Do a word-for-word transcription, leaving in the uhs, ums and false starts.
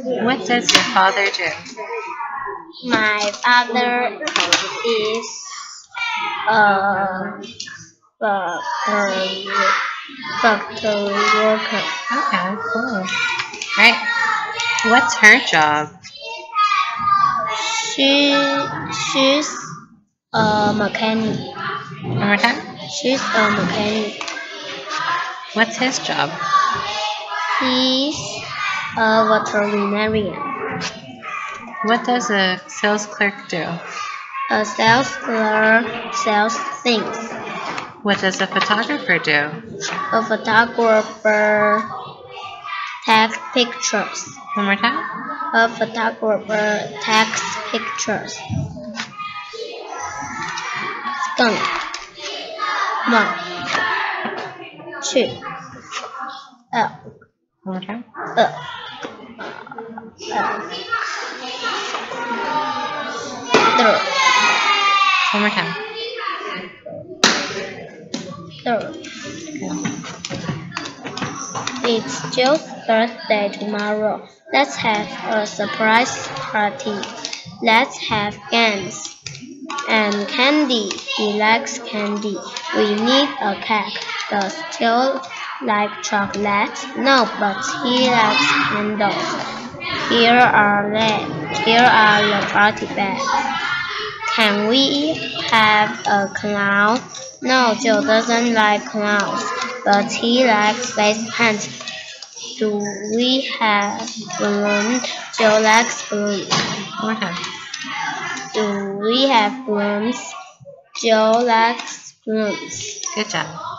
What does your father do? My father is a factory factory worker. Okay, cool. Right. What's her job? She she's a mechanic. One more time. She's a mechanic. What's his job? He's a veterinarian. What does a sales clerk do? A sales clerk sells things. What does a photographer do? A photographer takes pictures. One more time. A photographer takes pictures. Skunk. One, two, L, One more time. L, L. Third, One more time. third. Good. It's Joe's birthday tomorrow. Let's have a surprise party. Let's have games and candy. He likes candy. We need a cake. Does Joe like chocolate? No, but he likes candles. Here are the here are the party bags. Can we have a clown? No, Joe doesn't like clowns, but he likes face paint. Do we have balloons? Joe likes balloons. One more time. Do we have balloons? Joe likes balloons. Good job.